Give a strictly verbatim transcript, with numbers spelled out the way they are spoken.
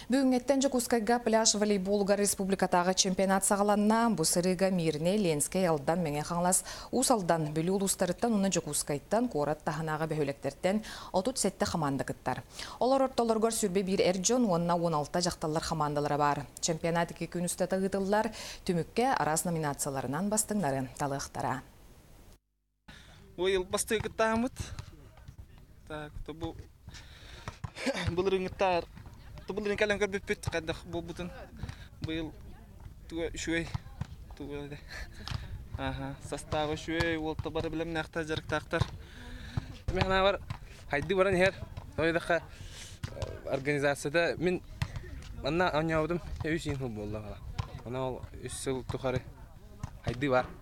Бүгінгеттен Жокускайга пляж волейболга республикатағы чемпионат сағаланна бұсырыға мирне Ленскай алдан менге қаңлас усалдан бүлі ұлыстарыттан уны Жокускайттан корат таханаға бөхөлектерден отут сетті қаманды кыттар. Олар орталарғар сүрбе бір әрджон онна он алты жақталар қамандылары бар. Чемпионат екі күн үстәті ғытылар түмікке арас номинацияларынан бастыңлары талықтара. Ой, басты кыттамыт. Так, то бұл бұлырыңыттар. Бұл кәлем көрбеп бет қадақ бұл бұтын бұл туға үшуей туға де. Аха, составы үшуей, ол табары білем нақта жарықтақтар. Мен ана бар, хайды баран хер. Ойдаққа организацияда мен анна аңяудым, үш ен бұл болды. Ана ол үш сыл тұқары хайды бар.